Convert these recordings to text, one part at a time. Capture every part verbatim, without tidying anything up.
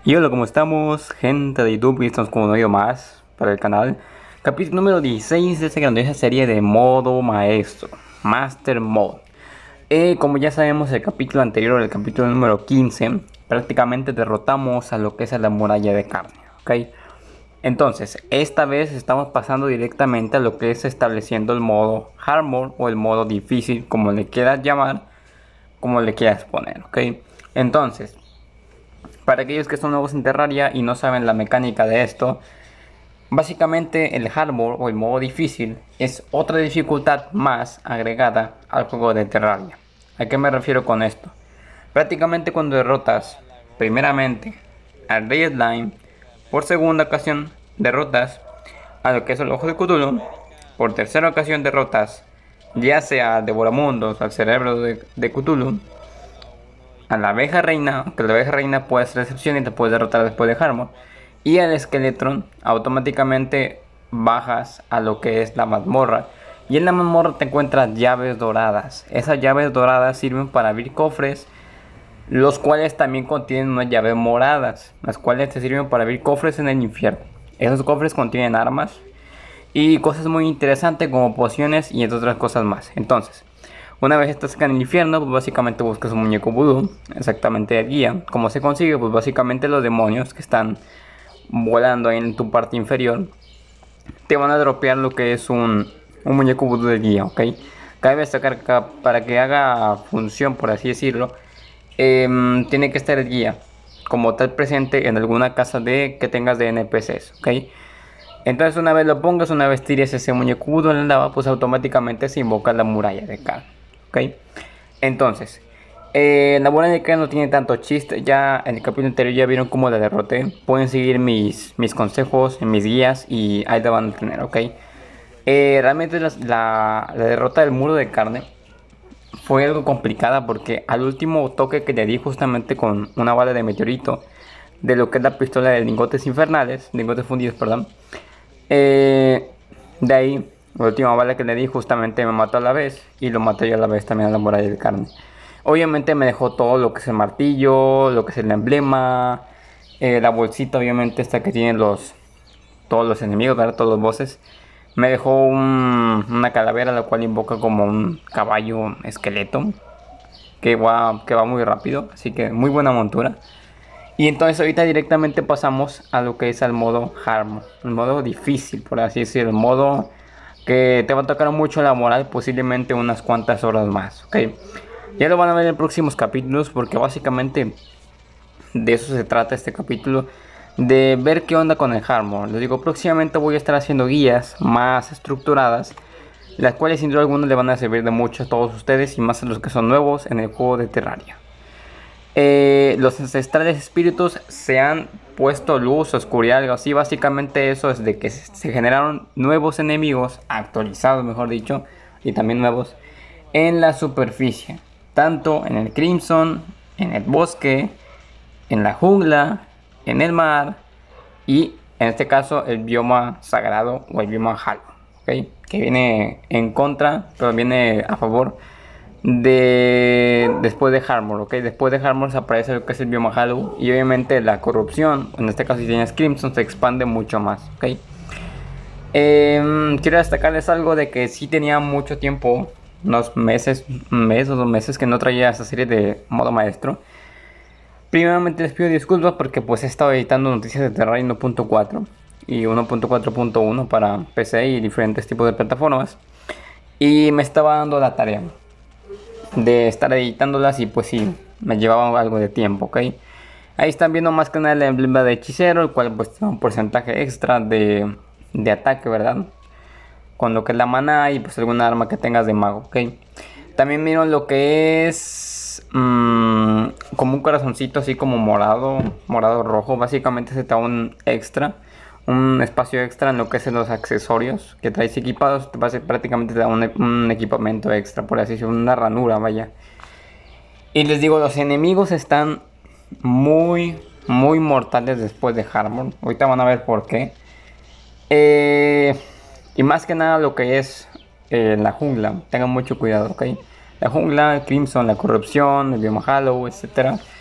Y hola, ¿cómo estamos? Gente de YouTube, y estamos con un video más para el canal. Capítulo número dieciséis de esta grandiosa serie de modo maestro, Master Mode. Eh, como ya sabemos, el capítulo anterior, el capítulo número quince, prácticamente derrotamos a lo que es a la muralla de carne, ¿ok? Entonces, esta vez estamos pasando directamente a lo que es estableciendo el modo Hard Mode o el modo difícil, como le quieras llamar, como le quieras poner, ¿ok? Entonces, para aquellos que son nuevos en Terraria y no saben la mecánica de esto, básicamente el Hard Mode o el modo difícil es otra dificultad más agregada al juego de Terraria. ¿A qué me refiero con esto? Prácticamente cuando derrotas primeramente al Rey Slime, por segunda ocasión derrotas a lo que es el Ojo de Cthulhu, por tercera ocasión derrotas ya sea a Devoramundos, al cerebro de, de Cthulhu, a la abeja reina, que la abeja reina puede ser excepción y te puede derrotar después de Harmon. Y al Skeletron automáticamente bajas a lo que es la mazmorra. Y en la mazmorra te encuentras llaves doradas. Esas llaves doradas sirven para abrir cofres, los cuales también contienen unas llaves moradas, las cuales te sirven para abrir cofres en el infierno. Esos cofres contienen armas y cosas muy interesantes como pociones y entre otras cosas más. Entonces, una vez estás acá en el infierno, pues básicamente buscas un muñeco vudú, exactamente el guía. ¿Cómo se consigue? Pues básicamente los demonios que están volando ahí en tu parte inferior te van a dropear lo que es un, un muñeco vudú del guía, ¿ok? Cabe destacar que para que haga función, por así decirlo, eh, tiene que estar el guía como tal presente en alguna casa de que tengas de N P Cs, ¿ok? Entonces una vez lo pongas, una vez tires ese muñeco vudú en la lava, pues automáticamente se invoca la muralla de carne. ¿Ok? Entonces, eh, la muralla de carne no tiene tanto chiste. Ya en el capítulo anterior ya vieron cómo la derroté. Pueden seguir mis, mis consejos, mis guías y ahí la van a tener, ¿ok? Eh, realmente la, la, la derrota del muro de carne fue algo complicada porque al último toque que le di justamente con una bala de meteorito de lo que es la pistola de lingotes infernales, lingotes fundidos, perdón. Eh, de ahí, la última bala que le di justamente me mató a la vez y lo maté yo a la vez también a la muralla de carne. Obviamente me dejó todo lo que es el martillo, lo que es el emblema, eh, la bolsita obviamente esta que tienen los todos los enemigos, ¿verdad? Todos los bosses. Me dejó un, una calavera la cual invoca como un caballo esqueleto que va, que va muy rápido, así que muy buena montura. Y entonces ahorita directamente pasamos a lo que es al modo hard mode, el modo difícil, por así decirlo, el modo que te va a tocar mucho la moral, posiblemente unas cuantas horas más, ¿ok? Ya lo van a ver en próximos capítulos porque básicamente de eso se trata este capítulo, de ver qué onda con el hard mode. Les digo, próximamente voy a estar haciendo guías más estructuradas, las cuales sin duda alguna le van a servir de mucho a todos ustedes y más a los que son nuevos en el juego de Terraria. Eh, los ancestrales espíritus se han puesto luz, oscuridad, algo así. Básicamente eso es de que se generaron nuevos enemigos, actualizados mejor dicho, y también nuevos en la superficie. Tanto en el Crimson, en el bosque, en la jungla, en el mar y en este caso el bioma sagrado o el bioma Halo, ¿okay? Que viene en contra, pero viene a favor de después de Harmor, ¿ok? Después de Harmor se aparece lo que es el bioma Halo y obviamente la corrupción, en este caso si tienes Crimson, se expande mucho más, ¿ok? Eh, quiero destacarles algo de que sí tenía mucho tiempo, unos meses, un mes o dos meses que no traía esta serie de modo maestro. Primeramente les pido disculpas porque pues he estado editando noticias de Terraria uno punto cuatro y uno punto cuatro punto uno para P C y diferentes tipos de plataformas y me estaba dando la tarea de estar editándolas y pues sí, me llevaba algo de tiempo, ¿ok? Ahí están viendo más que nada el emblema de hechicero, el cual pues tiene un porcentaje extra de, de ataque, ¿verdad? Con lo que es la maná y pues alguna arma que tengas de mago, ¿ok? También miro lo que es mmm, como un corazoncito así como morado, morado rojo, básicamente se te da un extra. Un espacio extra en lo que es en los accesorios que traes equipados, te va a ser, prácticamente te da un, un equipamiento extra, por así decirlo, una ranura, vaya. Y les digo, los enemigos están muy, muy mortales después de Harmon. Ahorita van a ver por qué. Eh, y más que nada lo que es eh, la jungla, tengan mucho cuidado, ¿ok? La jungla, el Crimson, la corrupción, el bioma Halo, etcétera.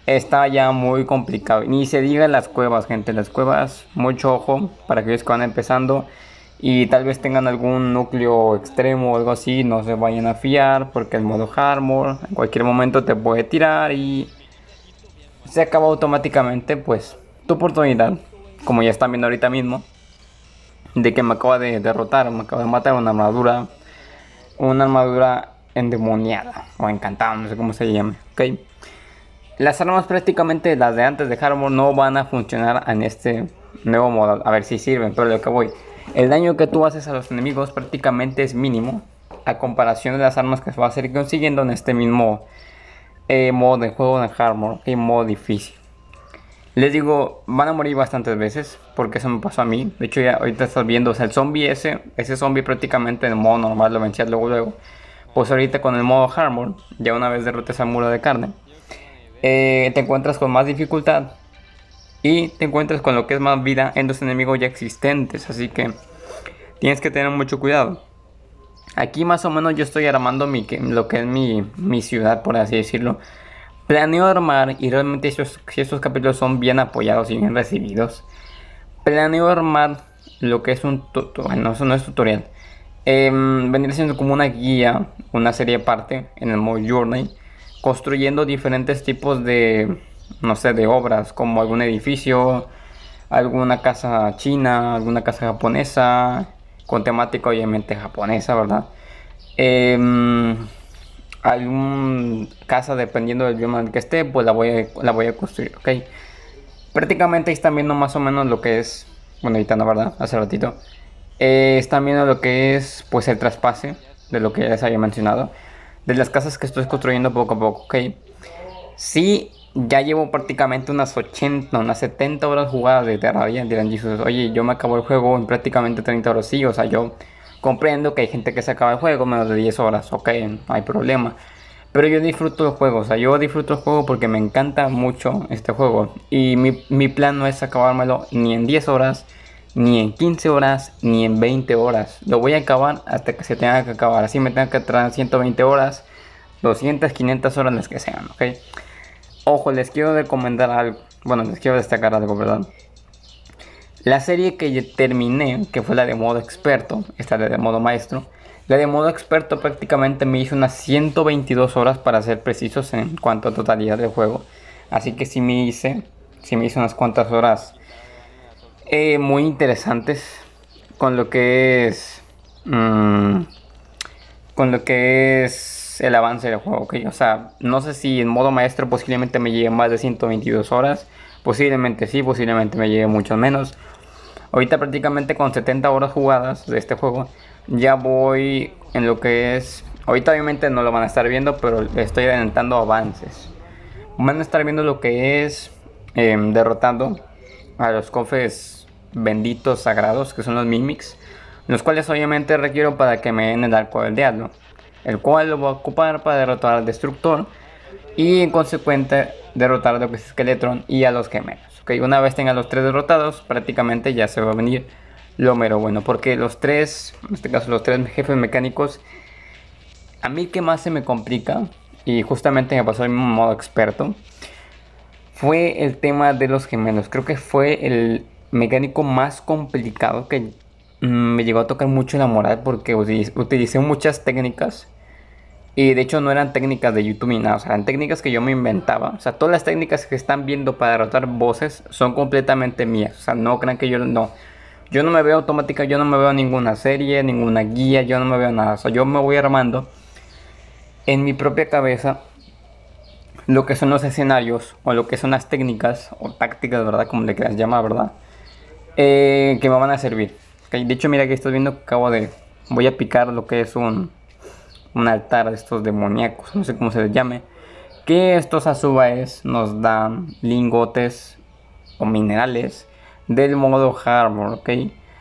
está ya muy complicado. Ni se diga las cuevas, gente. Las cuevas, mucho ojo para aquellos que van empezando y tal vez tengan algún núcleo extremo o algo así. No se vayan a fiar porque el modo Armor en cualquier momento te puede tirar y se acaba automáticamente pues tu oportunidad. Como ya están viendo ahorita mismo, de que me acaba de derrotar, me acaba de matar una armadura, una armadura endemoniada o encantada, no sé cómo se llame, ok. Las armas prácticamente las de antes de Armor no van a funcionar en este nuevo modo. A ver si sirven, pero lo que voy. El daño que tú haces a los enemigos prácticamente es mínimo a comparación de las armas que se va a seguir consiguiendo en este mismo eh, modo de juego de Armor, y modo difícil. Les digo, van a morir bastantes veces, porque eso me pasó a mí. De hecho ya ahorita estás viendo, o sea, el zombie ese, ese zombie prácticamente en el modo normal lo vencía luego luego. Pues ahorita con el modo Armor, ya una vez derrotes al muro de carne, eh, te encuentras con más dificultad y te encuentras con lo que es más vida en los enemigos ya existentes, así que tienes que tener mucho cuidado. Aquí más o menos yo estoy armando mi, lo que es mi, mi ciudad, por así decirlo. Planeo armar, y realmente si estos, si estos capítulos son bien apoyados y bien recibidos, planeo armar lo que es un tutorial, bueno, eso no es tutorial, eh, venir siendo como una guía, una serie aparte en el modo Journey, construyendo diferentes tipos de, no sé, de obras, como algún edificio, alguna casa china, alguna casa japonesa, con temática obviamente japonesa, ¿verdad? Eh, algún casa dependiendo del bioma en el que esté, pues la voy a, la voy a construir, ok. Prácticamente están viendo más o menos lo que es, bueno, ahorita no, ¿verdad? Hace ratito. Eh, están viendo lo que es, pues, el traspase de lo que ya les había mencionado, de las casas que estoy construyendo poco a poco, ok. Sí, ya llevo prácticamente unas ochenta, unas setenta horas jugadas de Terraria. Dirán, Jesus, oye, yo me acabo el juego en prácticamente treinta horas. Sí, o sea, yo comprendo que hay gente que se acaba el juego en menos de diez horas, ok, no hay problema. Pero yo disfruto el juego, o sea, yo disfruto el juego porque me encanta mucho este juego. Y mi, mi plan no es acabármelo ni en diez horas, ni en quince horas, ni en veinte horas. Lo voy a acabar hasta que se tenga que acabar. Así me tenga que traer ciento veinte horas, doscientas, quinientas horas, las que sean, ok. Ojo, les quiero recomendar algo. Bueno, les quiero destacar algo, ¿verdad? La serie que terminé, que fue la de modo experto, esta de modo maestro, la de modo experto prácticamente me hizo unas ciento veintidós horas para ser precisos en cuanto a totalidad del juego. Así que sí me hice, sí me hice unas cuantas horas eh, muy interesantes con lo que es, mmm, con lo que es el avance del juego, ¿ok? O sea, no sé si en modo maestro posiblemente me lleve más de ciento veintidós horas. Posiblemente sí, posiblemente me lleve mucho menos. Ahorita prácticamente con setenta horas jugadas de este juego, ya voy en lo que es... Ahorita obviamente no lo van a estar viendo, pero estoy adelantando avances. Van a estar viendo lo que es eh, derrotando a los cofres benditos sagrados, que son los Mimics, los cuales obviamente requiero para que me den el arco del diablo, el cual lo voy a ocupar para derrotar al destructor y en consecuente derrotar a lo que es Skeletron y a los gemelos. Okay, una vez tenga los tres derrotados, prácticamente ya se va a venir lo mero bueno, porque los tres, en este caso los tres jefes mecánicos, a mí que más se me complica, y justamente me pasó en modo experto, fue el tema de los gemelos. Creo que fue el mecánico más complicado que mm, me llegó a tocar mucho la moral, porque utilicé muchas técnicas. Y de hecho no eran técnicas de YouTube ni nada, o sea, eran técnicas que yo me inventaba. O sea, todas las técnicas que están viendo para derrotar bosses son completamente mías. O sea, no crean que yo no. Yo no me veo automática, yo no me veo ninguna serie, ninguna guía, yo no me veo nada. O sea, yo me voy armando en mi propia cabeza lo que son los escenarios o lo que son las técnicas o tácticas, ¿verdad? Como le quieras llamar, ¿verdad? Eh, que me van a servir. ¿Okay? De hecho, mira que estás viendo que acabo de... Voy a picar lo que es un... un altar de estos demoníacos, no sé cómo se les llame, que estos a su vez nos dan lingotes o minerales del modo Armor, ok.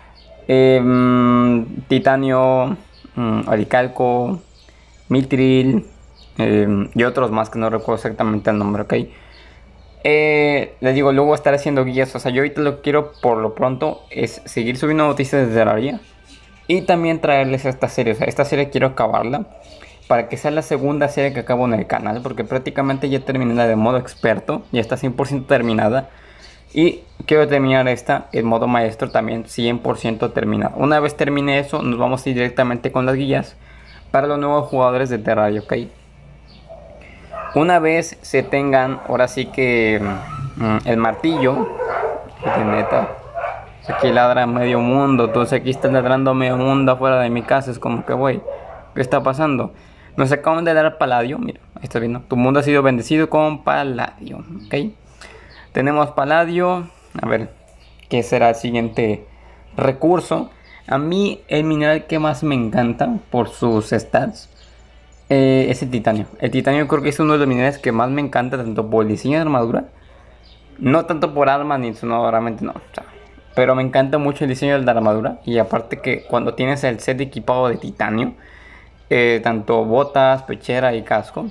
Eh, titanio, um, oricalco, mitril eh, y otros más que no recuerdo exactamente el nombre, ok. Eh, les digo, luego estaré haciendo guías. O sea, yo ahorita lo que quiero por lo pronto es seguir subiendo noticias de Terraria y también traerles esta serie. O sea, esta serie quiero acabarla para que sea la segunda serie que acabo en el canal, porque prácticamente ya terminé la de modo experto, ya está cien por ciento terminada. Y quiero terminar esta en modo maestro también cien por ciento terminada. Una vez termine eso, nos vamos a ir directamente con las guías para los nuevos jugadores de Terraria, ¿ok? Una vez se tengan, ahora sí que mm, el martillo, que neta, aquí ladra medio mundo, entonces aquí está ladrando medio mundo afuera de mi casa, es como que, güey, ¿qué está pasando? Nos acaban de dar Paladio, mira, ahí está viendo, tu mundo ha sido bendecido con Paladio, ¿ok? Tenemos Paladio, a ver, ¿qué será el siguiente recurso? A mí el mineral que más me encanta por sus stats eh, es el titanio. El titanio creo que es uno de los minerales que más me encanta, tanto por el diseño de armadura, no tanto por armas ni no, realmente no, o sea, pero me encanta mucho el diseño de la armadura. Y aparte que cuando tienes el set equipado de titanio, eh, tanto botas, pechera y casco,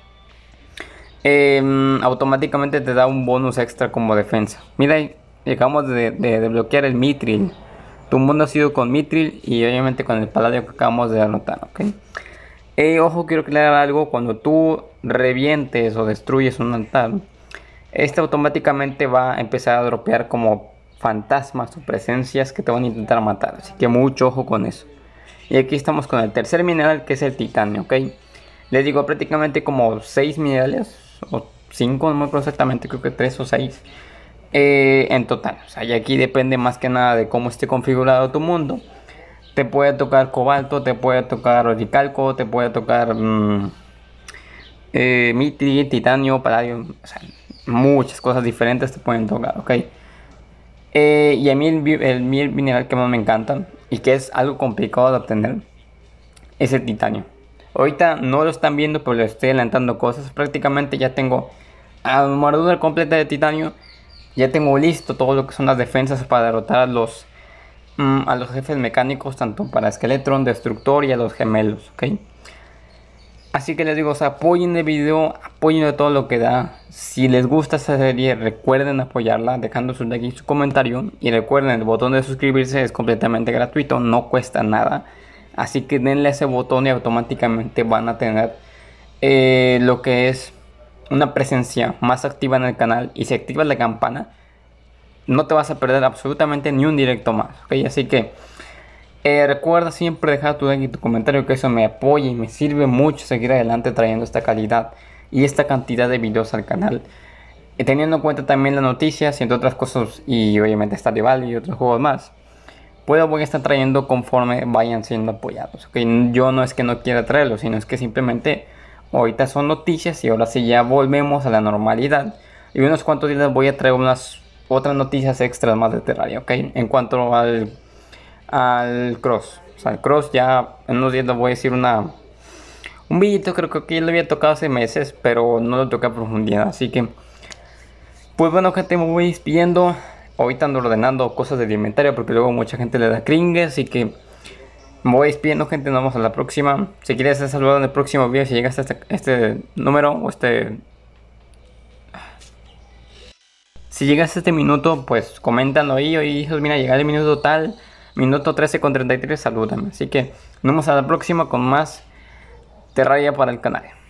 eh, automáticamente te da un bonus extra como defensa. Mira, acabamos de, de desbloquear el Mithril. Tu mundo ha sido con Mithril y obviamente con el Paladio que acabamos de anotar, ¿ok? Eh, ojo, quiero aclarar algo. Cuando tú revientes o destruyes un altar, este automáticamente va a empezar a dropear como fantasmas o presencias que te van a intentar matar. Así que mucho ojo con eso. Y aquí estamos con el tercer mineral, que es el titanio, ¿ok? Les digo prácticamente como seis minerales o cinco, no me acuerdo exactamente, creo que tres o seis eh, en total. O sea, y aquí depende más que nada de cómo esté configurado tu mundo. Te puede tocar cobalto, te puede tocar oricalco, te puede tocar mmm, eh, mitri, titanio, paladio, o sea, muchas cosas diferentes te pueden tocar, ¿ok? Eh, y a mí el, el, el mineral que más me encanta y que es algo complicado de obtener es el titanio. Ahorita no lo están viendo, pero les estoy adelantando cosas. Prácticamente ya tengo armadura completa de titanio. Ya tengo listo todo lo que son las defensas para derrotar a los, mm, a los jefes mecánicos, tanto para Skeletron, Destructor y a los gemelos, ¿ok? Así que les digo, o sea, apoyen el video, apoyen de todo lo que da. Si les gusta esta serie, recuerden apoyarla dejando su like y su comentario. Y recuerden, el botón de suscribirse es completamente gratuito, no cuesta nada. Así que denle a ese botón y automáticamente van a tener eh, lo que es una presencia más activa en el canal. Y si activas la campana, no te vas a perder absolutamente ni un directo más, ¿ok? Así que eh, recuerda siempre dejar tu like y tu comentario, que eso me apoya y me sirve mucho seguir adelante trayendo esta calidad y esta cantidad de videos al canal. Y teniendo en cuenta también las noticias y entre otras cosas, y obviamente Stardew Valley y otros juegos más, pues voy a estar trayendo conforme vayan siendo apoyados, ¿ok? Yo no es que no quiera traerlos, sino es que simplemente ahorita son noticias y ahora sí ya volvemos a la normalidad. Y unos cuantos días voy a traer unas otras noticias extras más de Terraria, ¿ok? En cuanto al, al cross, o sea, el cross ya en unos días les voy a decir una... Un videito, creo que ya lo había tocado hace meses, pero no lo toqué a profundidad, así que... Pues bueno, gente, me voy despidiendo. Ahorita ando ordenando cosas del inventario porque luego mucha gente le da cringe, así que me voy despidiendo, gente. Nos vemos a la próxima. Si quieres ser saludado en el próximo video, si llegas a este, este número o este... Si llegas a este minuto, pues coméntanlo ahí. Oye, hijos, mira, llegar el minuto tal, minuto trece con treinta y tres, salúdame. Así que nos vemos a la próxima con más Terraria para el canal.